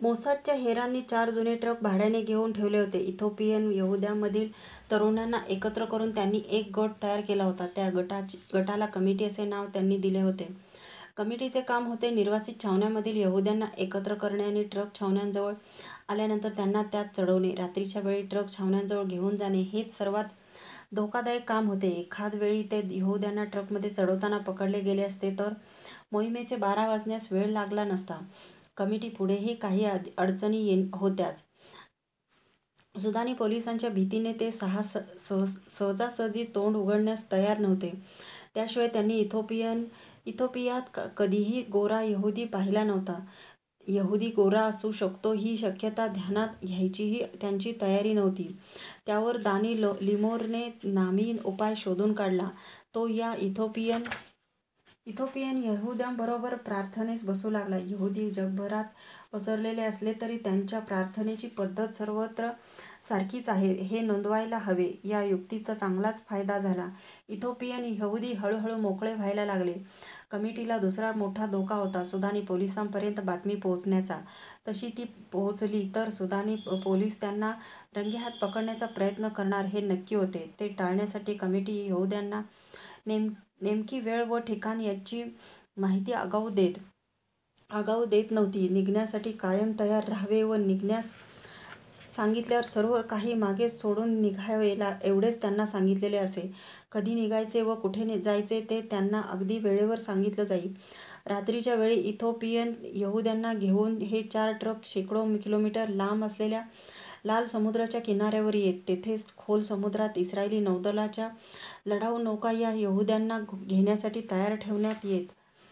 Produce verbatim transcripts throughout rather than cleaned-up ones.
मोसादच्या हेरांनी चार जुने ट्रक भाड्याने घेऊन ठेवले होते. इथिओपियन यहुद्यांमधील तरुणांना एकत्र करून त्यांनी एक गट तयार केला होता. त्या गटाची गटाला कमिटी असे नाव त्यांनी दिले होते. कमिटीचे काम होते निर्वासित छावण्यांमधील यहुद्यांना एकत्र करणे आणि ट्रक छावण्यांजवळ आल्यानंतर त्यांना त्यात चढवणे. रात्रीच्या वेळी ट्रक छावण्यांजवळ घेऊन जाणे हेच सर्वात धोकादायक काम होते. एखाद वेळी ते यहुद्यांना ट्रकमध्ये चढवताना पकडले गेले असते तर मोहिमेचे बारा वाजण्यास वेळ लागला नसता. कमिटी पुढेही काही अडचणी ये होत्याच. सुदानी पोलिसांच्या भीतीने ते सहा सहजासहजी तोंड उघडण्यास तयार नव्हते. त्याशिवाय त्यांनी इथिओपियन इथिओपियात कधीही गोरा यहुदी पाहिला नव्हता. यहुदी गोरा असू शकतो ही शक्यता ध्यानात घ्यायचीही त्यांची तयारी नव्हती. त्यावर दानी लिमोरने नामी उपाय शोधून काढला. तो या इथिओपियन इथिओपियन यहुद्यांबरोबर प्रार्थनेस बसू लागला. यहुदी जगभरात पसरलेले असले तरी त्यांच्या प्रार्थनेची पद्धत सर्वत्र सारखीच आहे हे नोंदवायला हवे. या युक्तीचा चांगलाच फायदा झाला. इथिओपियन यहुदी हळूहळू मोकळे व्हायला लागले. कमिटीला दुसरा मोठा धोका होता सुदानी पोलिसांपर्यंत बातमी पोहोचण्याचा. तशी ती पोहोचली तर सुदानी पोलीस त्यांना रंगेहात पकडण्याचा प्रयत्न करणार हे नक्की होते. ते टाळण्यासाठी कमिटी यहुद्यांना नेम नेमकी वेळ व ठिकाण याची माहिती आगाऊ देत आगाऊ देत नव्हती. निघण्यासाठी कायम तयार राहावे व निघण्यास सांगितल्यावर सर्व काही मागे सोडून निघावे एवढेच त्यांना सांगितलेले असे. कधी निघायचे व कुठे जायचे ते त्यांना अगदी वेळेवर सांगितलं जाई. रात्रीच्या वेळी इथिओपियन यहुद्यांना घेऊन हे चार ट्रक शेकडो किलोमीटर लांब असलेल्या लाल समुद्राच्या किनाऱ्यावर येत. तेथेच खोल समुद्रात इस्रायली नौदलाच्या लढाऊ नौका या यहुद्यांना घेण्यासाठी तयार ठेवण्यात येत.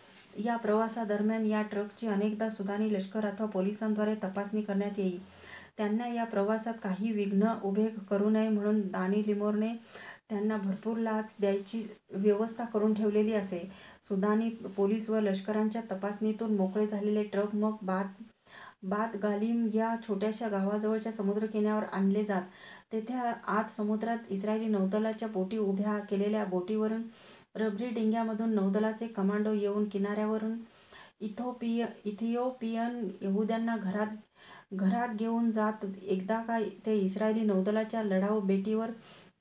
या प्रवासादरम्यान या ट्रकची अनेकदा सुदानी लष्कर अथवा पोलिसांद्वारे तपासणी करण्यात येई. त्यांना या प्रवासात काही विघ्न उभे करू नये म्हणून दानी लिमोरने त्यांना भरपूर लाच द्यायची व्यवस्था करून ठेवलेली असे. सुदानी पोलीस व लष्करांच्या तपासणीतून मोकळे झालेले ट्रक मग बात बात गालिम या छोट्याशा गावाजवळच्या समुद्रकिनाऱ्यावर आणले जात. तेथे आत समुद्रात इस्रायली नौदलाच्या बोटी उभ्या केलेल्या बोटीवरून रबरी डिंग्यांमधून नौदलाचे कमांडो येऊन किनाऱ्यावरून इथिओपिय इथिओपियन यहुद्यांना घरात घरात घेऊन जात. एकदा का ते इस्रायली नौदलाच्या लढाऊ बेटीवर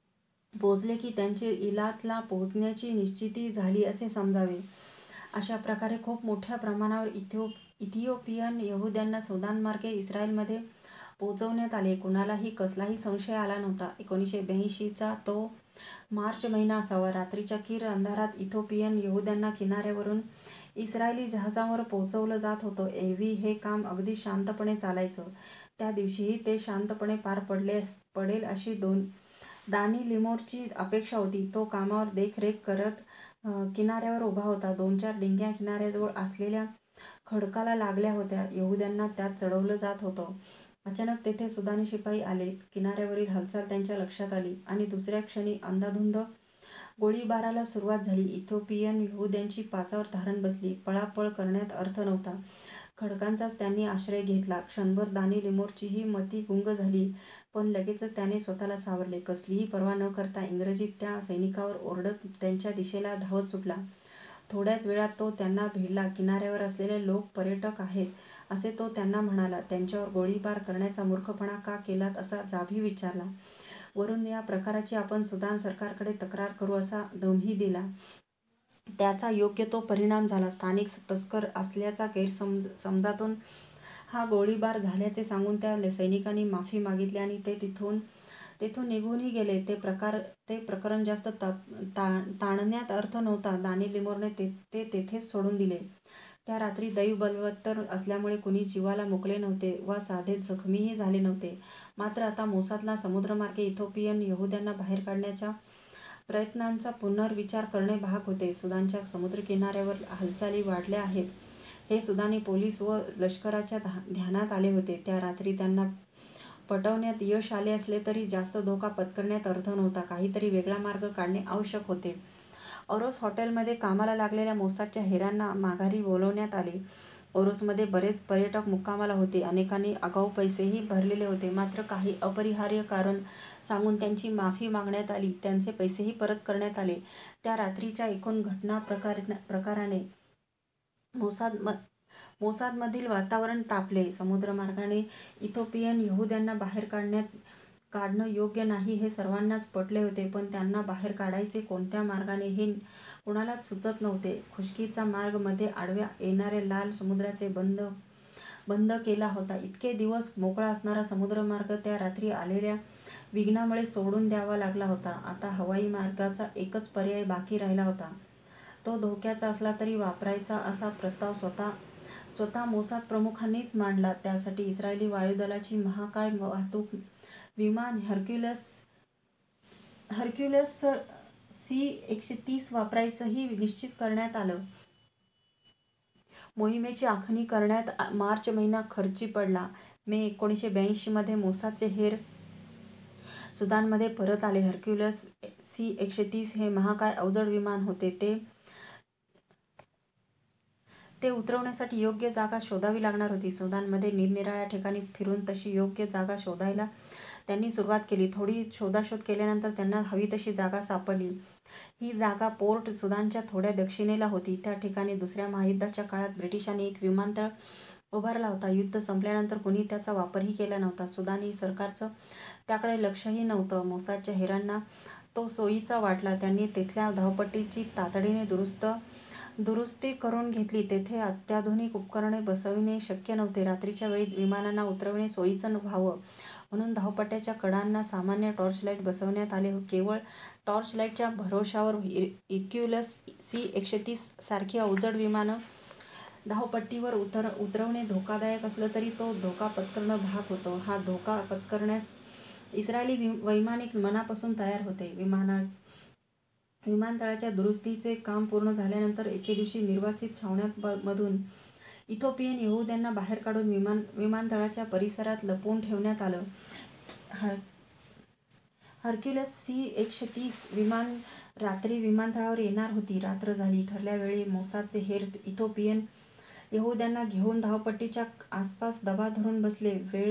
पोहोचले की त्यांची इलातला पोहोचण्याची निश्चिती झाली असे समजावे. अशा प्रकारे खूप मोठ्या प्रमाणावर इथिओ इथिओपियन यहुद्यांना सुदानमार्गे इस्रायलमध्ये पोहोचवण्यात आले. कुणालाही कसलाही संशय आला नव्हता. एकोणीसशे ब्याऐंशीचा तो मार्च महिना असावा. रात्रीच्या किर अंधारात इथिओपियन यहुद्यांना किनाऱ्यावरून इस्रायली जहाजांवर पोहोचवलं जात होतं. एरवी हे काम अगदी शांतपणे चालायचं. त्या दिवशीही ते शांतपणे पार पडले पडेल अशी दोन दानी लिमोरची अपेक्षा होती. तो कामावर देखरेख करत किनाऱ्यावर उभा होता. दोन चार डिंग्या किनाऱ्याजवळ असलेल्या खडकाला लागल्या होत्या. यहुद्यांना त्यात चढवलं जात होतं. अचानक तेथे सुदानी शिपाई आले. किनाऱ्यावरील हालचाल त्यांच्या लक्षात आली आणि दुसऱ्या क्षणी अंधाधुंद गोळीबाराला सुरुवात झाली. इथिओपियन यहुद्यांची पाचावर धारण बसली. पळापळ करण्यात अर्थ नव्हता. खडकांचाच त्यांनी आश्रय घेतला. क्षणभर दानी लिमोरचीही मती गुंग झाली, पण लगेचच त्याने स्वतःला सावरले. कसलीही पर्वा न करता इंग्रजीत त्या सैनिकावर ओरडत त्यांच्या दिशेला धावत सुटला. थोड्याच वेळात तो त्यांना भिडला. किनाऱ्यावर असलेले लोक पर्यटक आहेत असे तो त्यांना म्हणाला. त्यांच्यावर गोळीबार करण्याचा मूर्खपणा का केलात असा जाभी विचारला. वरून या प्रकाराची आपण सुदान सरकारकडे तक्रार करू असा दमही दिला. त्याचा योग्य तो परिणाम झाला. स्थानिक तस्कर असल्याचा गैरसमज समजातून हा गोळीबार झाल्याचे सांगून त्या सैनिकांनी माफी मागितली आणि ते तिथून तेथून निघूनही गेले. ते प्रकार ते प्रकरण जास्त ता ताणण्यात अर्थ नव्हता. दानी लिमोरने ते ते तेथेच सोडून दिले. त्या रात्री दैव बलवत्तर असल्यामुळे कुणी जीवाला मुकले नव्हते वा साधे जखमीही झाले नव्हते. मात्र आता मोसादला समुद्रमार्गे इथिओपियन यहुद्यांना बाहेर काढण्याच्या प्रयत्नांचा पुनर्विचार करणे भाग होते. सुदानच्या समुद्रकिनाऱ्यावर हालचाली वाढल्या आहेत हे सुदानी पोलीस व लष्कराच्या ध्यानात आले होते. त्या रात्री त्यांना पटवण्यात यश आले असले तरी जास्त धोका पत्करण्यात अर्थ नव्हता. काहीतरी वेगळा मार्ग काढणे आवश्यक होते. ओरोस हॉटेलमध्ये कामाला लागलेल्या मोसादच्या हेरांना माघारी बोलवण्यात आले. ओरोसमध्ये बरेच पर्यटक मुक्कामाला होते. अनेकांनी आगाऊ पैसेही भरलेले होते. मात्र काही अपरिहार्य कारण सांगून त्यांची माफी मागण्यात आली. त्यांचे पैसेही परत करण्यात आले. त्या रात्रीच्या एकूण घटना प्रकार प्रकाराने मोसाद मोसादमधील वातावरण तापले. समुद्रमार्गाने इथिओपियन यहुद्यांना बाहेर काढण्यात काढणं योग्य नाही हे सर्वांनाच पटले होते, पण त्यांना बाहेर काढायचे कोणत्या मार्गाने हे कोणालाच सुचत नव्हते. खुष्कीचा मार्ग मध्ये आडव्या येणाऱ्या लाल समुद्राचे बंद बंद केला होता. इतके दिवस मोकळा असणारा समुद्रमार्ग त्या रात्री आलेल्या विघ्नामुळे सोडून द्यावा लागला होता. आता हवाई मार्गाचा एकच पर्याय बाकी राहिला होता. तो धोक्याचा असला तरी वापरायचा असा प्रस्ताव स्वतः स्वतः मोसाद प्रमुखांनीच मांडला. त्यासाठी इस्रायली वायुदलाची महाकाय वाहतूक विमान हर्क्युलस हर्क्युलस सी एकशे तीस वापरायचंही निश्चित करण्यात आलं. मोहिमेची आखणी करण्यात मार्च महिना खर्ची पडला. मे एकोणीसशे ब्याऐंशी मध्ये मोसादचे हेर सुदानमध्ये परत आले. हर्क्युलस सी एकशे तीस हे महाकाय अवजड विमान होते. ते ते उतरवण्यासाठी योग्य जागा शोधावी लागणार होती. सुदानमध्ये निरनिराळ्या ठिकाणी फिरून तशी योग्य जागा शोधायला त्यांनी सुरुवात केली. थोडी शोधाशोध केल्यानंतर त्यांना हवी तशी जागा सापडली. ही जागा पोर्ट सुदानच्या थोड्या दक्षिणेला होती. त्या ठिकाणी दुसऱ्या महायुद्धाच्या काळात ब्रिटिशांनी एक विमानतळ उभारला होता. युद्ध संपल्यानंतर कुणी त्याचा वापरही केला नव्हता. सुदानी सरकारचं त्याकडे लक्षही नव्हतं. मोसादच्या हेरांना तो सोयीचा वाटला. त्यांनी तिथल्या धावपट्टीची तातडीने दुरुस्त दुरुस्ती करून घेतली. तेथे अत्याधुनिक उपकरणे बसविणे शक्य नव्हते. रात्रीच्या वेळी विमानांना उतरविणे सोयीचं व्हावं म्हणून धावपट्ट्याच्या कडांना सामान्य टॉर्चलाईट बसवण्यात आले. केवळ टॉर्चलाईटच्या भरोशावर हर्क्युलस सी एकशे तीस सारखी अवजड विमानं धावपट्टीवर उतर उतरवणे धोकादायक असलं तरी तो धोका पत्करणं भाग होतो. हा धोका पत्करण्यास इस्रायली वैमानिक मनापासून तयार होते. विमाना विमानतळाच्या दुरुस्तीचे काम पूर्ण झाल्यानंतर एके दिवशी निर्वासित छावण्यांमधून इथिओपियन यहुद्यांना बाहेर काढून विमान विमानतळाच्या परिसरात लपवून ठेवण्यात आलं. हर हर्क्युलस सी एकशे तीस विमान रात्री विमानतळावर येणार होती. रात्र झाली. ठरल्या वेळी मोसादचे हेर इथिओपियन यहुद्यांना घेऊन धावपट्टीच्या आसपास दबा धरून बसले. वेळ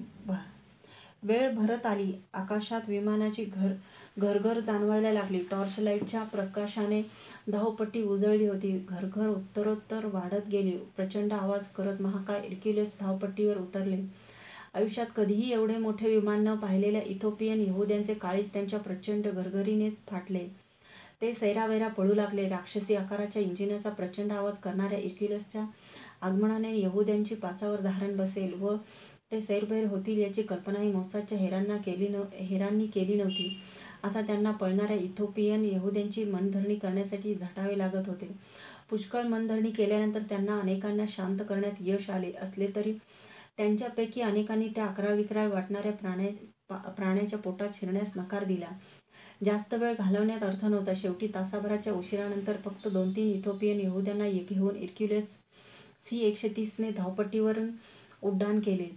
वेळ भरत आली. आकाशात विमानाची घर घरघर जाणवायला लागली. टॉर्चलाईटच्या प्रकाशाने धावपट्टी उजळली होती. घरघर उत्तरोत्तर वाढत गेली. प्रचंड आवाज करत महाकाय हर्क्युलस धावपट्टीवर उतरले. आयुष्यात कधीही एवढे मोठे विमान न पाहिलेल्या इथिओपियन यहुद्यांचे काळीज त्यांच्या प्रचंड घरघरीनेच फाटले. ते सैरावैरा पळू लागले. राक्षसी आकाराच्या इंजिनाचा प्रचंड आवाज करणाऱ्या हर्क्युलसच्या आगमनाने यहुद्यांची पाचावर धारण बसेल व ते सैरभैर होतील याची कल्पनाही मोसादच्या हेरांना केली न हेरांनी केली नव्हती. आता त्यांना पळणाऱ्या इथिओपियन यहुद्यांची मनधरणी करण्यासाठी झटावे लागत होते. पुष्कळ मनधरणी केल्यानंतर त्यांना अनेकांना शांत करण्यात यश आले असले तरी त्यांच्यापैकी अनेकांनी त्या अकराविक्राळ वाटणाऱ्या प्राण्या प्राण्याच्या पोटात शिरण्यास नकार दिला. जास्त वेळ घालवण्यात अर्थ नव्हता. शेवटी तासाभराच्या उशिरानंतर फक्त दोन तीन इथिओपियन यहुद्यांना घेऊन हर्क्युलस सी एकशे तीसने धावपट्टीवरून उड्डाण केले.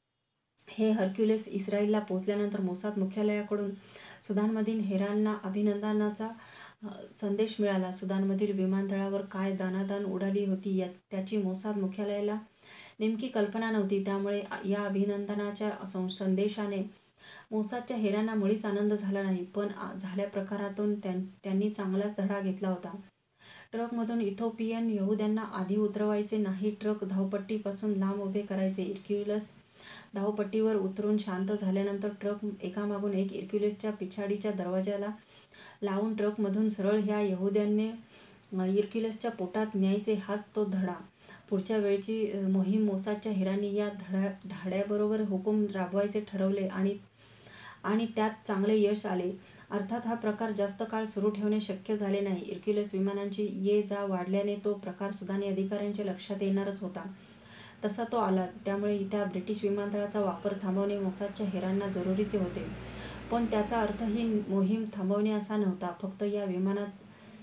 हे हर्क्युलस इस्रायलला पोहोचल्यानंतर मोसाद मुख्यालयाकडून सुदानमधील हेरांना अभिनंदनाचा संदेश मिळाला. सुदानमधील विमानतळावर काय दाणादाण उडाली होती या त्याची मोसाद मुख्यालयाला नेमकी कल्पना नव्हती. त्यामुळे या अभिनंदनाच्या संदेशाने मोसादच्या हेरांना मुळीच आनंद झाला नाही. पण झाल्या प्रकारातून त्यां त्यांनी चांगलाच धडा घेतला होता. ट्रकमधून इथिओपियन यहुद्यांना आधी उतरवायचे नाही. ट्रक धावपट्टीपासून लांब उभे करायचे. हर्क्युलस धावपट्टीवर उतरून शांत झाल्यानंतर ट्रक एकामागून एक हर्क्युलसच्या पिछाडीच्या दरवाजाला लावून ट्रकमधून सरळ ह्या यहुद्यांनी हर्क्युलसच्या पोटात न्यायचे हाच तो धडा. पुढच्या वेळची मोहीम मोसादच्या हेरांनी या धडा धाड्याबरोबर हुकूम राबवायचे ठरवले आणि आणि त्यात चांगले यश आले. अर्थात हा प्रकार जास्त काळ सुरू ठेवणे शक्य झाले नाही. हर्क्युलस विमानांची ये जा वाढल्याने तो प्रकार सुदानी अधिकाऱ्यांच्या लक्षात येणारच होता. तसा तो आलाच. त्यामुळे त्या ब्रिटिश विमानतळाचा वापर थांबवणे मोसादच्या हेरांना जरुरीचे होते. पण त्याचा अर्थ ही मोहीम थांबवणे असा नव्हता. फक्त या विमानात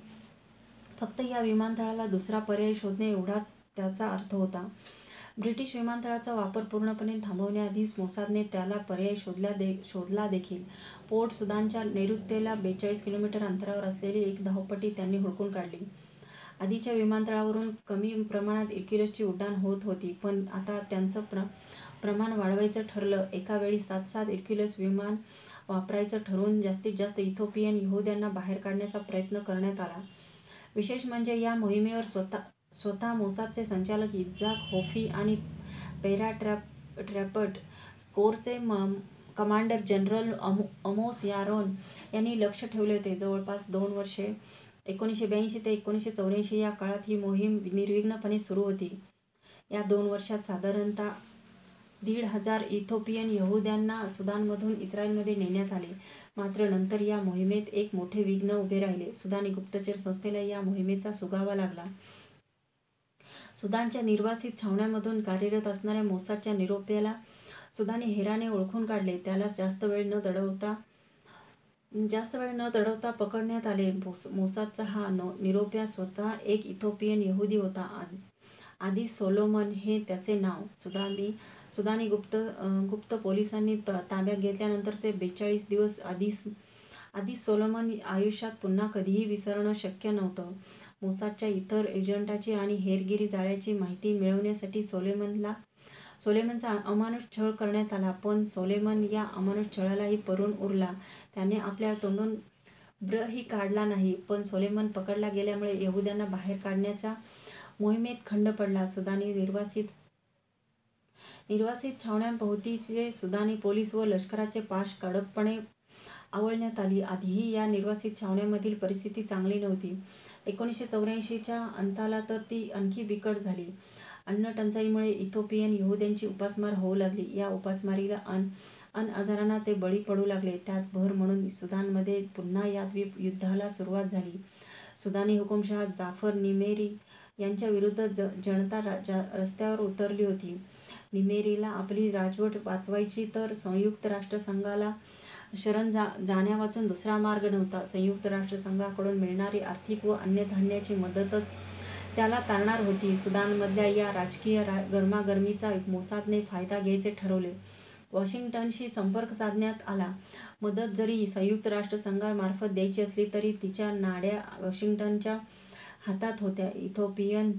फक्त या विमानतळाला दुसरा पर्याय शोधणे एवढाच त्याचा अर्थ होता. ब्रिटिश विमानतळाचा वापर पूर्णपणे थांबवण्याआधीच मोसादने त्याला पर्याय शोधला दे शोधला देखील. पोर्ट सुदानच्या नैऋत्येला बेचाळीस किलोमीटर अंतरावर असलेली एक धावपट्टी त्यांनी हुडकून काढली. आधीच्या विमानतळावरून कमी प्रमाणात हर्क्युलसची उड्डाण होत होती, पण आता त्यांचं प्र प्रमाण वाढवायचं ठरलं. एका वेळी सात सात हर्क्युलस विमान वापरायचं ठरवून जास्तीत जास्त इथिओपियन यहुद्यांना बाहेर काढण्याचा प्रयत्न करण्यात आला. विशेष म्हणजे या मोहिमेवर स्वतः स्वतः मोसादचे संचालक इजाक होफी आणि पेरा ट्रॅप ट्रॅपट कोरचे म कमांडर जनरल अमो अमोस यारोन यांनी लक्ष ठेवले होते. जवळपास दोन वर्षे एकोणीसशे ब्याऐंशी ते एकोणीसशे चौऱ्याऐंशी या काळात ही मोहीम निर्विघ्नपणे सुरू होती. या दोन वर्षात साधारणतः दीड हजार इथिओपियन यहुद्यांना सुदानमधून इस्रायलमध्ये नेण्यात आले. मात्र नंतर या मोहिमेत एक मोठे विघ्न उभे राहिले. सुदानी गुप्तचर संस्थेला या मोहिमेचा सुगावा लागला. सुदानच्या निर्वासित छावण्यांमधून कार्यरत असणाऱ्या मोसादच्या निरोप्याला सुदानी हेराने ओळखून काढले. त्याला जास्त वेळ न दडवता जास्त वेळ न दडवता पकडण्यात आले. मोसादचा हा निरोप्या स्वतः एक इथिओपियन यहुदी होता. आधी सोलोमन हे त्याचे नाव. सुदानी सुदानी गुप्त गुप्त पोलिसांनी ताब्यात घेतल्यानंतरचे बेचाळीस दिवस आधी आधी सोलोमन आयुष्यात पुन्हा कधीही विसरणं शक्य नव्हतं. मोसादच्या इतर एजंटाची आणि हेरगिरी जाळ्याची माहिती मिळवण्यासाठी सोलेमनला सोलेमनचा अमानुष छळ करण्यात आला. पण सोलेमन या अमानुष छळालाही परून उरला. त्याने आपल्या तोंडून ब्रही काढला नाही. पण सोलेमन पकडला गेल्यामुळे यहुद्यांना बाहेर काढण्याच्या मोहिमेत खंड पडला. सुदानी निर्वासित निर्वासित छावण्यांभोवतीचे सुदानी पोलीस व लष्कराचे पाश कडकपणे आवळण्यात आली. आधीही या निर्वासित छावण्यांमधील परिस्थिती चांगली नव्हती. एकोणीसशे चौऱ्याऐंशीच्या अंताला तर ती आणखी बिकट झाली. अन्न टंचाईमुळे इथिओपियन यहुद्यांची उपासमार होऊ लागली. या उपासमारीला अन अन आजारांना ते बळी पडू लागले. त्यात भर म्हणून सुदानमध्ये पुन्हा यादवी युद्धाला सुरुवात झाली. सुदानी हुकुमशहा जाफर निमेरी यांच्या विरुद्ध ज जनता राजा रस्त्यावर उतरली होती. निमेरीला आपली राजवट वाचवायची तर संयुक्त राष्ट्रसंघाला शरण जा जाण्यावाचून दुसरा मार्ग नव्हता. संयुक्त राष्ट्रसंघाकडून मिळणारी आर्थिक व अन्य धान्याची मदतच त्याला तारणार होती. सुदानमधल्या या राजकीय रा गरमागरमीचा मोसादने फायदा घ्यायचे ठरवले. वॉशिंग्टनशी संपर्क साधण्यात आला. मदत जरी संयुक्त राष्ट्रसंघामार्फत द्यायची असली तरी तिच्या नाड्या वॉशिंग्टनच्या हातात होत्या. इथिओपियन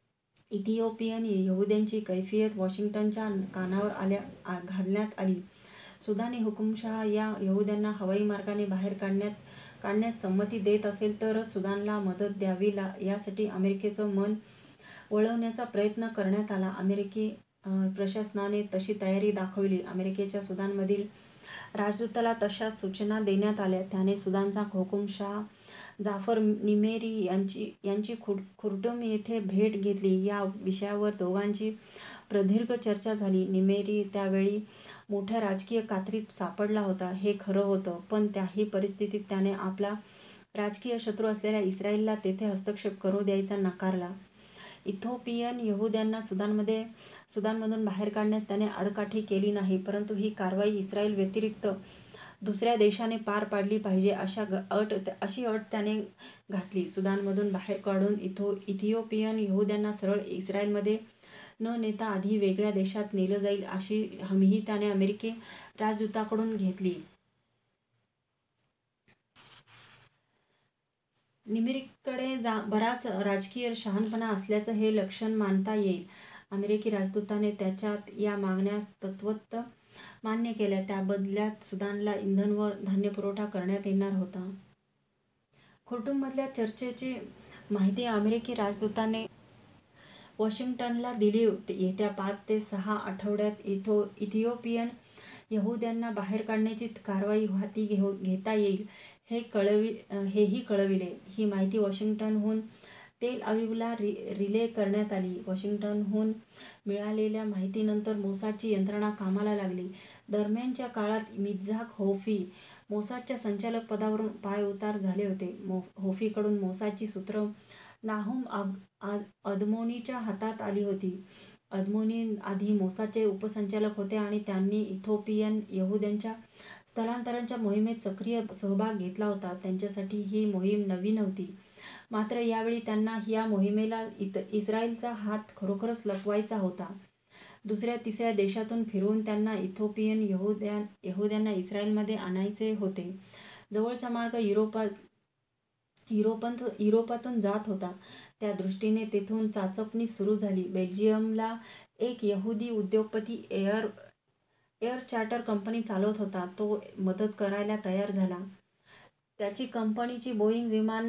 इथिओपियन यहुद्यांची कैफियत वॉशिंग्टनच्या कानावर आल्या घालण्यात आली. सुदानी हुकुमशहा या यहुद्यांना हवाई मार्गाने बाहेर काढण्यात काढण्यास संमती देत असेल तरच सुदानला मदत द्यावी ला यासाठी अमेरिकेचं मन वळवण्याचा प्रयत्न करण्यात आला. अमेरिकी प्रशासनाने तशी तयारी दाखवली. अमेरिकेच्या सुदानमधील राजदूताला तशा सूचना देण्यात आल्या. त्याने सुदानचा हुकुमशहा जाफर निमेरी यांची यांची खुर खुर्टुम येथे भेट घेतली. या विषयावर दोघांची प्रदीर्घ चर्चा झाली. निमेरी त्यावेळी मोठ्या राजकीय कात्रीत सापडला होता हे खरं होतं. पण त्याही परिस्थितीत त्याने आपला राजकीय शत्रू असलेल्या इस्रायलला तेथे हस्तक्षेप करू द्यायचा नाकारला. इथिओपियन यहुद्यांना सुदानमध्ये सुदानमधून बाहेर काढण्यास त्याने आडकाठी केली नाही. परंतु ही कारवाई इस्रायल व्यतिरिक्त दुसऱ्या देशाने पार पाडली पाहिजे अशा अट अशी अट त्याने घातली. सुदानमधून बाहेर काढून इथो इथिओपियन यहुद्यांना सरळ इस्रायलमध्ये न नेता आधी वेगळ्या देशात नेलं जाईल अशी हमीही त्याने अमेरिकी राजदूताकडून घेतली. निमेरीकडे जा बराच राजकीय शहाणपणा असल्याचं हे लक्षण मानता येईल. अमेरिकी राजदूताने त्याच्या या मागण्या तत्वत मान्य केल्या. त्या बदल्यात सुदानला इंधन व धान्यपुरवठा करण्यात येणार होता. खुर्टुममधल्या चर्चेची माहिती अमेरिकी राजदूताने वॉशिंग्टनला दिली. येत्या पाच ते सहा आठवड्यात इथो इथिओपियन यहुद्यांना बाहेर काढण्याची कारवाई हाती घेऊ घेता येईल हे कळवि हेही कळविले. ही माहिती वॉशिंग्टनहून तेल अविवला रि रिले करण्यात आली. वॉशिंग्टनहून मिळालेल्या माहितीनंतर मोसादची यंत्रणा कामाला लागली. दरम्यानच्या काळात इजाक होफी मोसादच्या संचालक पदावरून पायउतार झाले होते. मो होफीकडून मोसादची सूत्र नाहुम अदमोनीच्या हातात आली होती. अदमोनी आधी मोसादचे उपसंचालक होते आणि त्यांनी इथिओपियन यहुद्यांच्या स्थलांतराच्या मोहिमेत सक्रिय सहभाग घेतला होता. त्यांच्यासाठी ही मोहीम नवी नव्हती. मात्र यावेळी त्यांना या मोहिमेला इत इस्रायलचा हात खरोखरच लपवायचा होता. दुसऱ्या तिसऱ्या देशातून फिरवून त्यांना इथिओपियन यहुद्या यहुद्यांना इस्रायलमध्ये आणायचे होते. जवळचा मार्ग युरोपात युरोपात युरोपातून जात होता. त्या दृष्टीने तेथून चाचपणी सुरू झाली. बेल्जियमला एक यहुदी उद्योगपती एअर एअर चार्टर कंपनी चालवत होता. तो मदत करायला तयार झाला. त्याची कंपनीची बोईंग विमान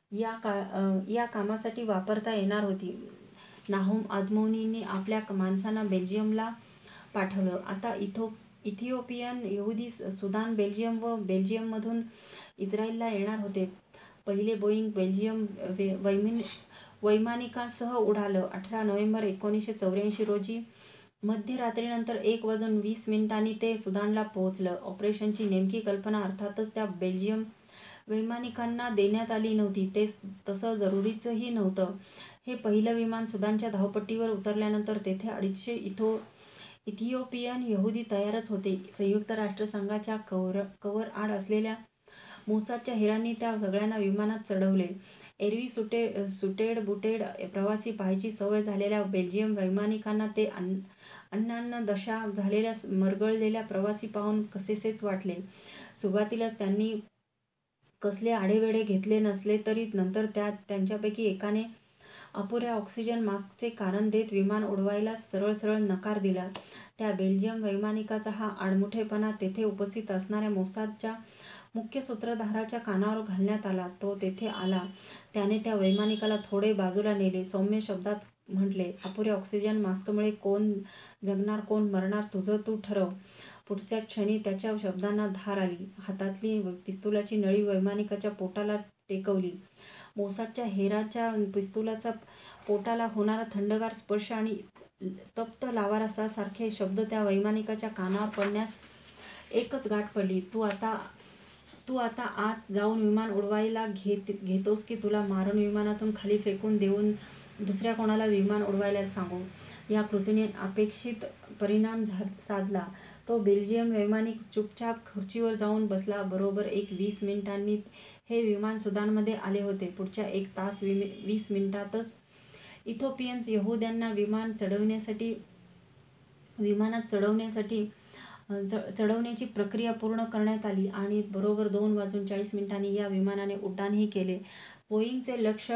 या का या कामासाठी वापरता येणार होती. नाहोम आदमोनीने आपल्या माणसांना बेल्जियमला पाठवलं. आता इथो इथिओपियन यहुदी सुदान, बेल्जियम व बेल्जियममधून इस्रायलला येणार होते. पहिले बोईंग बेल्जियम वैमिन वैमानिकांसह उडालं. अठरा नोव्हेंबर एकोणीसशे चौऱ्याऐंशी रोजी मध्यरात्रीनंतर एक वाजून वीस मिनिटांनी ते सुदानला पोहोचलं. ऑपरेशनची नेमकी कल्पना अर्थातच त्या बेल्जियम वैमानिकांना देण्यात आली नव्हती. ते तसं जरुरीचंही नव्हतं. हे पहिलं विमान सुदानच्या धावपट्टीवर उतरल्यानंतर तेथे अडीचशे इथो इथिओपियन यहुदी तयारच होते. संयुक्त राष्ट्रसंघाच्या कवर कवर आड असलेल्या मोसादच्या हेरांनी त्या सगळ्यांना विमानात चढवले. एरवी सुटे सुटेड बुटेड प्रवासी पाहायची सवय झालेल्या बेल्जियम वैमानिकांना ते अन्न अन्नान्न दशा झालेल्या मरगळलेल्या प्रवासी पाहून कसेसेच वाटले. सुरुवातीलाच त्यांनी कसले आढेवेढे घेतले नसले तरी नंतर त्या त्यांच्यापैकी एकाने अपुऱ्या ऑक्सिजन मास्कचे कारण देत विमान उडवायला सरळ सरळ नकार दिला. त्या बेल्जियम वैमानिकाचा हा आडमुठेपणा तेथे उपस्थित असणाऱ्या मोसादच्या मुख्य सूत्रधाराच्या कानावर घालण्यात आला. तो तेथे आला. त्याने त्या वैमानिकाला थोडे बाजूला नेले. सौम्य शब्दात म्हटले, अपुऱ्या ऑक्सिजन मास्कमुळे कोण जगणार कोण मरणार तुझं तू ठरव. पुढच्या क्षणी त्याच्या शब्दांना धार आली. हातातली पिस्तुलाची नळी वैमानिकाच्या पोटाला टेकवली. मोसादच्या हेराच्या पिस्तुलाचा पोटाला होणारा थंडगार स्पर्श आणि तप्त लावारसासारखे शब्द त्या वैमानिकाच्या कानावर पडण्यास एकच गाठ पडली. तू आता तू आता आत जाऊन विमान उडवायला घेत घेतोस की तुला मारून विमानातून खाली फेकून देऊन दुसऱ्या कोणाला विमान उडवायला सांगू? या कृतीने अपेक्षित परिणाम साधला. तो बेल्जियम वैमानिक चुपचाप खुर्चीवर जाऊन बसला. बरोबर एक वीस मिनिटांनी हे विमान सुदानमध्ये आले होते. पुढच्या एक तास वीस मिनिटातच इथिओपियन्स यहुद्यांना विमान चढवण्यासाठी विमानात चढवण्यासाठी चढवण्याची प्रक्रिया पूर्ण करण्यात आली आणि बरोबर दोन वाजून चाळीस मिनिटांनी या विमानाने उड्डाणही केले. बोईंगचे लक्ष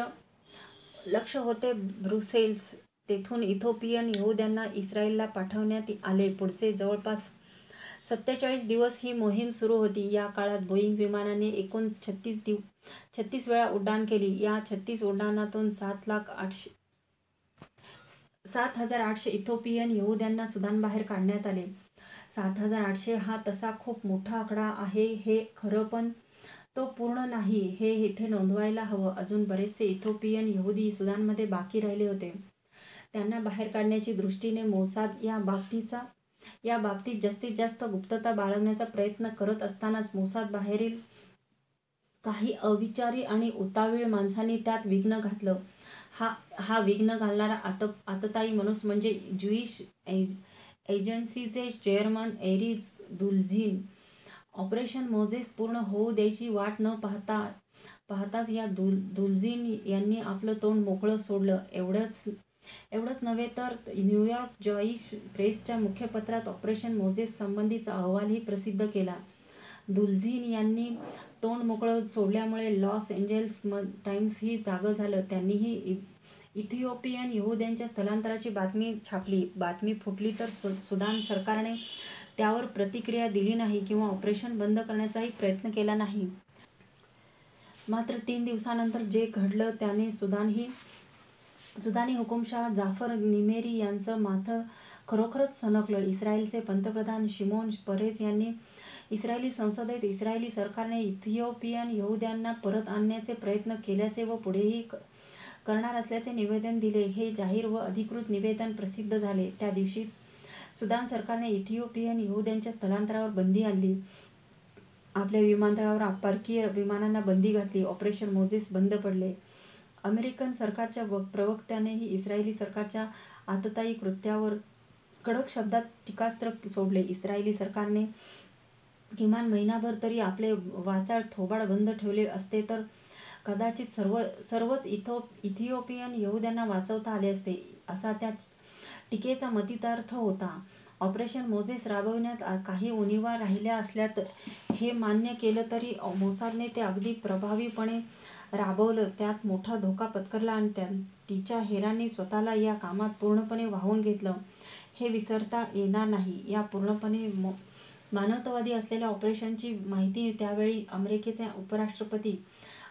लक्ष होते ब्रुसेल्स. तेथून इथिओपियन यहुद्यांना इस्रायलला पाठवण्यात आले. पुढचे जवळपास सत्तेचाळीस दिवस ही मोहीम सुरू होती. या काळात बोईंग विमानाने एकूण छत्तीस दिव छत्तीस वेळा उड्डाण केली. या छत्तीस उड्डाणातून सात लाख आठशे सात हजार आठशे इथिओपियन यहुद्यांना सुदानबाहेर काढण्यात आले. सात हजार आठशे हा तसा खूप मोठा आकडा आहे हे खरं, पण तो पूर्ण नाही हे इथे नोंदवायला हवं. अजून बरेचसे इथिओपियन यहुदी सुदानमध्ये बाकी राहिले होते. त्यांना बाहेर काढण्याची दृष्टीने मोसाद या बाबतीचा या बाबतीत जास्तीत जास्त गुप्तता बाळगण्याचा प्रयत्न करत असतानाच मोसाद बाहेरील काही अविचारी आणि उतावीळ माणसांनी त्यात विघ्न घातलं. हा हा विघ्न घालणारा आत आततायी माणूस म्हणजे ज्युईश एजन्सीचे chairman Aryeh Dulzin. Operation Moses पूर्ण होऊ द्यायची वाट न पाहता पाहताच या दुल दुल्झीन यांनी आपलं तोंड मोकळं सोडलं. एवढंच एवढंच नव्हे तर न्यूयॉर्क जॉईश प्रेसच्या मुखपत्रात ऑपरेशन मोझेस संबंधीचा अहवालही प्रसिद्ध केला. दुल्झीन यांनी तोंड मोकळं सोडल्यामुळे लॉस एंजेल्स टाइम्सही जागं झालं. त्यांनीही इथिओपियन यहुद्यांच्या स्थलांतराची बातमी छापली. बातमी फुटली तर सुदान सरकारने त्यावर प्रतिक्रिया दिली नाही किंवा ऑपरेशन बंद करण्याचाही प्रयत्न केला नाही. मात्र तीन दिवसानंतर जे घडलं त्याने सुदानही सुदानी हुकुमशाह जाफर निमेरी यांचं माथं खरोखरच सणकलं. इस्रायलचे पंतप्रधान शिमोन परेस यांनी इस्रायली संसदेत इस्रायली सरकारने इथिओपियन यहुद्यांना परत आणण्याचे प्रयत्न केल्याचे व पुढेही करणार असल्याचे निवेदन दिले. हे जाहीर व अधिकृत निवेदन प्रसिद्ध झाले. त्या दिवशीच सुदान सरकारने इथिओपियन यहुद्यांच्या स्थलांतरावर बंदी आणली. आपल्या विमानतळावर परकीय विमानांना बंदी घातली. ऑपरेशन मोझेस बंद पडले. अमेरिकन सरकारच्या प्रवक्त्यानेही इस्रायली सरकारच्या आततायी कृत्यावर कडक शब्दात टीकास्त्र सोडले. इस्रायली सरकारने किमान महिनाभर तरी आपले वाचाळ थोबाड बंद ठेवले असते तर कदाचित सर्व सर्वच इथो इथिओपियन यहुद्यांना वाचवता आले असते, असा त्या टीकेचा मतितार्थ होता. ऑपरेशन मोझेस राबविण्यात काही उणिवा राहिल्या असल्यात हे मान्य केलं तरी मोसादने ते अगदी प्रभावीपणे राबवलं. त्यात मोठा धोका पत्करला आणि त्या तिच्या हेरांनी स्वतःला या कामात पूर्णपणे वाहून घेतलं हे विसरता येणार नाही. या पूर्णपणे मानवतावादी असलेल्या ऑपरेशनची माहिती त्यावेळी अमेरिकेचे उपराष्ट्रपती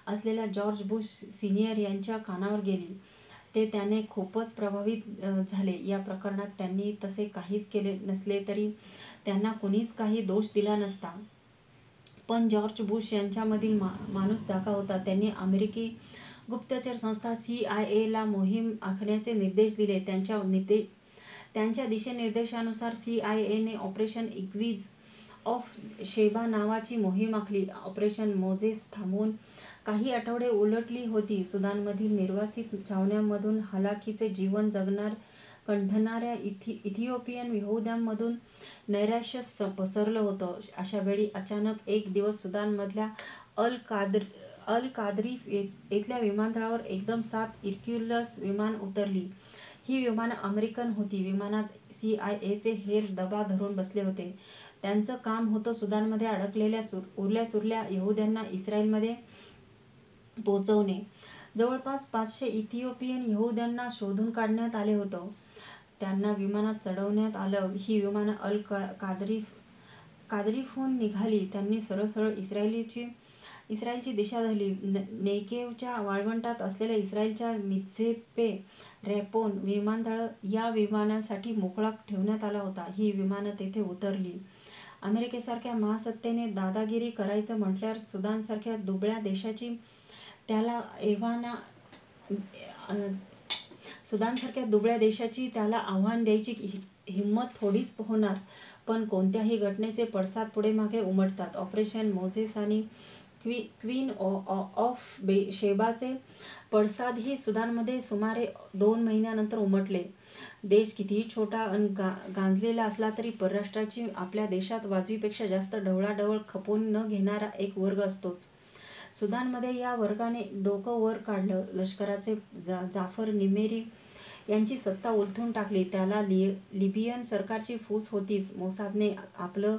असलेल्या जॉर्ज बुश सिनियर यांच्या कानावर गेली. ते त्याने खूपच प्रभावित झाले. या प्रकरणात त्यांनी तसे काहीच केले नसले तरी त्यांना कुणीच काही दोष दिला नसता. पण जॉर्ज बुश यांच्यामधील मा माणूस जागा होता. त्यांनी अमेरिकी गुप्तचर संस्था सी आय एला मोहीम आखण्याचे निर्देश दिले. त्यांच्या निर्दे त्यांच्या दिशानिर्देशानुसार सी आय एने ऑपरेशन इग्विज ऑफ शेबा नावाची मोहीम आखली. ऑपरेशन मोझेस थांबवून काही आठवडे उलटली होती. सुदानमधील निर्वासित छावण्यांमधून हलाखीचे जीवन जगणार कंठणाऱ्या इथि इथिओपियन यहूद्यांमधून नैराश्य पसरलं होतं. अशा वेळी अचानक एक दिवस सुदानमधल्या अल कादर अल कादरीफ येथल्या विमानतळावर एकदम सात इर्क्युलस विमान उतरली. ही विमानं अमेरिकन होती. विमानात सी आय एचे हेर दबा धरून बसले होते. त्यांचं काम होतं सुदानमध्ये अडकलेल्या सुर उरल्यासुरल्या यहूद्यांना इस्रायलमध्ये पोचवणे. जवळपास पाचशे इथिओपियन यहूद्यांना शोधून काढण्यात आले होतं. त्यांना विमानात चढवण्यात आलं. ही विमानं अल का कादरीफ कादरीफहून निघाली. त्यांनी सरळ सरळ इस्रायलीची इस्रायलची दिशा धरली. नेकेवच्या वाळवंटात असलेल्या इस्रायलच्या मित्झेपे रॅपोन विमानतळ या विमानांसाठी मोकळा ठेवण्यात आला होता. ही विमानं तेथे उतरली. अमेरिकेसारख्या महासत्तेने दादागिरी करायचं म्हटल्यावर सुदानसारख्या दुबळ्या देशाची त्याला एव्हाना सुदानसारख्या दुबळ्या देशाची त्याला आव्हान द्यायची हिंमत थोडीच होणार. पण कोणत्याही घटनेचे पडसाद पुढे मागे उमटतात. ऑपरेशन मोझेस आणि क्वी क्वीन ऑफ बे शेबाचे पडसादही सुदानमध्ये सुमारे दोन महिन्यानंतर उमटले. देश कितीही छोटा अन गा गांजलेला असला तरी परराष्ट्राची आपल्या देशात वाजवीपेक्षा जास्त ढवळाढवळ खपवून न घेणारा एक वर्ग असतोच. सुदानमध्ये या वर्गाने डोकं वर काढलं. लष्कराचे जा जाफर निमेरी यांची सत्ता उलथून टाकली. त्याला लि लिबियन सरकारची फूस होतीच. मोसादने आपलं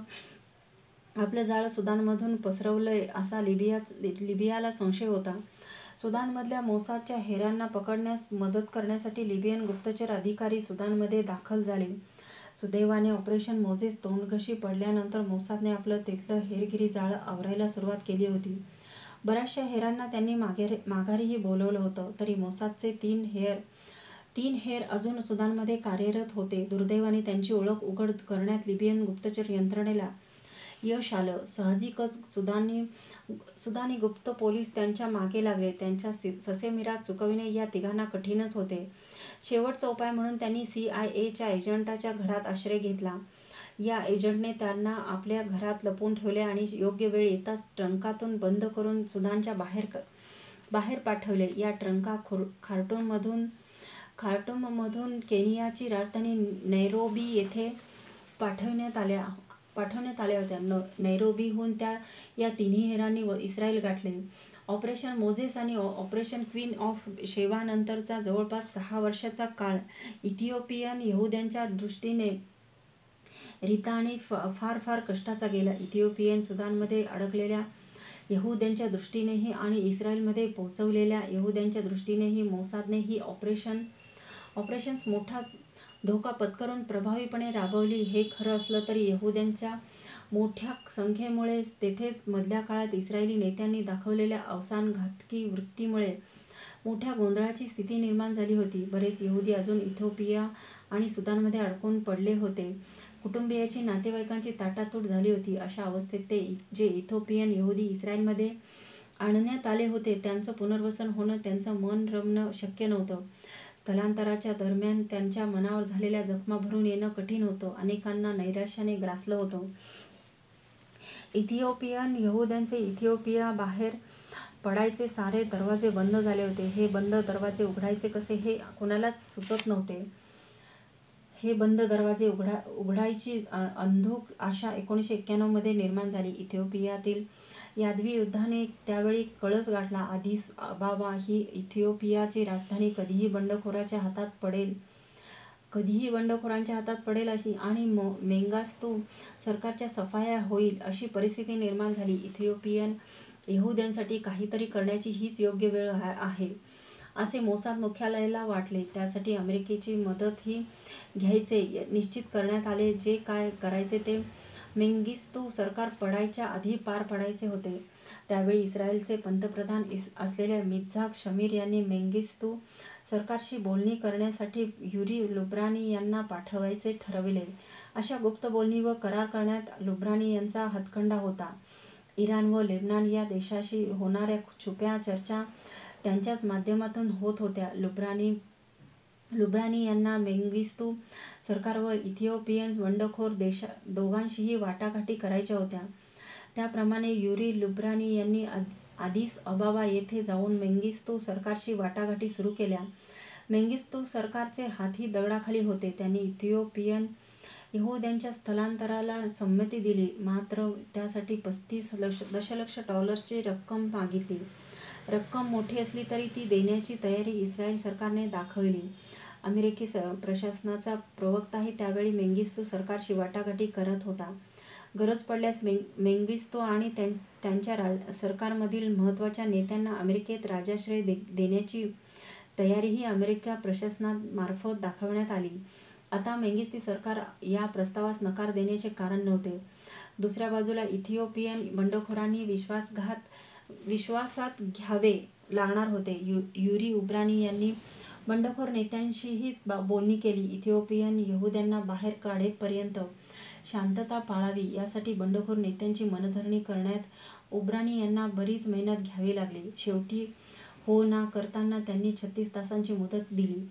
आपलं जाळं सुदानमधून पसरवलंय असा लिबिया लिबियाला संशय होता. सुदानमधल्या मोसादच्या हेरांना पकडण्यास मदत करण्यासाठी लिबियन गुप्तचर अधिकारी सुदानमध्ये दाखल झाले. सुदैवाने ऑपरेशन मोझेस तोंडघशी पडल्यानंतर मोसादने आपलं तिथलं हेरगिरी जाळं आवरायला सुरुवात केली होती. बऱ्याचशा हेरांना त्यांनी माघारी माघारीही बोलवलं होतं. तरी मोसादचे तीन हेर तीन हेर अजून सुदानमध्ये कार्यरत होते. दुर्दैवाने त्यांची ओळख उघड करण्यात लिबियन गुप्तचर यंत्रणेला यश आलं. साहजिकच सुदानी सुदानी गुप्त पोलीस त्यांच्या मागे लागले. त्यांच्या ससेमिरा चुकविणे या तिघांना कठीणच होते. शेवटचा उपाय म्हणून त्यांनी सी आय एच्या एजंटाच्या घरात आश्रय घेतला. या एजंटने त्यांना आपल्या घरात लपवून ठेवले आणि योग्य वेळ येताच ट्रंकातून बंद करून सुदानच्या बाहेर बाहेर पाठवले. या ट्रंका खुर खार्टूममधून खार्टूममधून केनियाची राजधानी नैरोबी येथे पाठवण्यात आल्या पाठवण्यात आल्या होत्या. न नैरोबीहून त्या या तिन्ही हेरांनी व इस्रायल गाठले. ऑपरेशन मोझेस आणि ऑपरेशन क्वीन ऑफ शेबानंतरचा जवळपास सहा वर्षाचा काळ इथिओपियन यहूद्यांच्या दृष्टीने रिता आणि फार फार कष्टाचा गेला. इथिओपियन सुदानमध्ये अडकलेल्या यहूद्यांच्या दृष्टीनेही आणि इस्रायलमध्ये पोहोचवलेल्या यहूद्यांच्या दृष्टीनेही मोसादने ही ऑपरेशन ऑपरेशन्स मोठा धोका पत्करून प्रभावीपणे राबवली. हे खरं असलं तरी यहूद्यांच्या मोठ्या संख्येमुळे तेथेच मधल्या काळात इस्रायली नेत्यांनी दाखवलेल्या अवसानघातकी वृत्तीमुळे मोठ्या गोंधळाची स्थिती निर्माण झाली होती. बरेच यहूदी अजून इथिओपिया आणि सुदानमध्ये अडकून पडले होते. कुटुंबियाची नातेवाईकांची ताटातूट झाली होती. अशा अवस्थेत ते जे इथिओपियन यहूदी इस्रायलमध्ये आणण्यात आले होते त्यांचं पुनर्वसन होणं, त्यांचं मन रमणं शक्य नव्हतं. स्थलांतराच्या दरम्यान त्यांच्या मनावर झालेल्या जखमा भरून येणं कठीण होतं. अनेकांना नैराश्याने ग्रासलं होतं. इथिओपियन यहूद्यांचे इथिओपिया बाहेर पडायचे सारे दरवाजे बंद झाले होते. हे बंद दरवाजे उघडायचे कसे हे कोणालाच सुचत नव्हते. हे बंद दरवाजे उघडा उघडायची अंधुक आशा एकोणीसशे एक्क्याण्णवमध्ये निर्माण झाली. इथिओपियातील यादवी युद्धाने त्यावेळी कळस गाठला. आदिस अबाबा ही इथिओपियाची राजधानी कधीही बंडखोराच्या हातात पडेल कधीही बंडखोरांच्या हातात पडेल अशी आणि मो मेंगास्तू सरकारच्या सफाया होईल अशी परिस्थिती निर्माण झाली. इथिओपियन यहूद्यांसाठी काहीतरी करण्याची हीच योग्य वेळ आहे असे मोसाद मुख्यालयाला वाटले. त्यासाठी अमेरिकेची मदतही घ्यायचे निश्चित करण्यात आले. जे काय करायचे ते मेंगिस्तू सरकार पडायच्या आधी पार पडायचे होते. त्यावेळी इस्रायलचे पंतप्रधान इस असलेल्या मित्झाक शमीर यांनी मेंगिस्तू सरकारशी बोलणी करण्यासाठी युरी लुब्रानी यांना पाठवायचे ठरविले. अशा गुप्त बोलणी व करार करण्यात लुब्रानी यांचा हातखंडा होता. इराण व लेबनान या देशाशी होणाऱ्या छुप्या चर्चा त्यांच्याच माध्यमातून होत होत्या. लुब्रानी लुब्रानी यांना मेंगिस्तू सरकार व इथिओपियन बंडखोर देशा दोघांशीही वाटाघाटी करायच्या होत्या. त्याप्रमाणे युरी लुब्रानी यांनी आदिस अबाबा येथे जाऊन मेंगिस्तू सरकारशी वाटाघाटी सुरू केल्या. मेंगिस्तू सरकारचे हातही दगडाखाली होते. त्यांनी इथिओपियन यहुद्यांच्या स्थलांतराला संमती दिली, मात्र त्यासाठी पस्तीस दशलक्ष डॉलर्सची रक्कम मागितली. रक्कम मोठी असली तरी ती देण्याची तयारी इस्रायल सरकारने दाखविली. अमेरिकी प्रशासनाचा प्रवक्ताही त्यावेळी मेंगिस्तू सरकारशी वाटाघाटी करत होता. गरज पडल्यास मेंग मेंगिस्तू आणि त्यां त्यांच्या रा सरकारमधील महत्त्वाच्या नेत्यांना अमेरिकेत राजाश्रय दे देण्याची तयारीही अमेरिका प्रशासनामार्फत दाखवण्यात आली. आता मेंगिस्ती सरकार या प्रस्तावास नकार देण्याचे कारण नव्हते. दुसऱ्या बाजूला इथिओपियन बंडखोरांनी विश्वासघात विश्वासात घ्यावे लागणार होते. यु युरी लुब्रानी यांनी बंडखोर नेत्यांशीही बोलणी केली. इथिओपियन यहुद्यांना बाहेर काढेपर्यंत शांतता पाळावी यासाठी बंडखोर नेत्यांची मनधरणी करण्यात लुब्रानी यांना बरीच मेहनत घ्यावी लागली. शेवटी हो ना करताना त्यांनी छत्तीस तासांची मुदत दिली.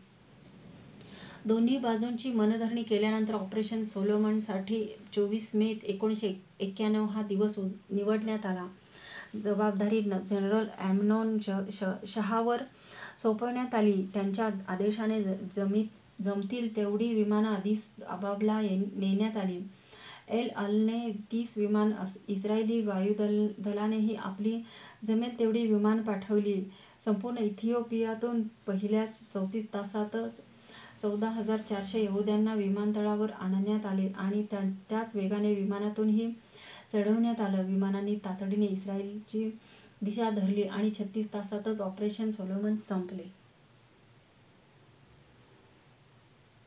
दोन्ही बाजूंची मनधरणी केल्यानंतर ऑपरेशन सोलोमनसाठी चोवीस मे एकोणीसशे एक्क्याण्णव हा दिवस निवडण्यात आला. जबाबदारी जनरल ॲमनोन शहावर सोपवण्यात आली. त्यांच्या आदेशाने जमीत जमतील तेवढी विमानं आदिस अबाबला नेण्यात आली. एल अलने तीस विमान, इस्रायली वायुदल दलानेही आपली जमेल तेवढी विमान पाठवली. संपूर्ण इथिओपियातून पहिल्याच चौतीस तासातच चौदा हजार चारशे यहुद्यांना विमानतळावर आणण्यात आले आणि त्या त्याच वेगाने विमानातूनही चढवण्यात आलं. विमानांनी तातडीने इस्रायलची दिशा धरली आणि छत्तीस तासातच ऑपरेशन सोलोमन संपले.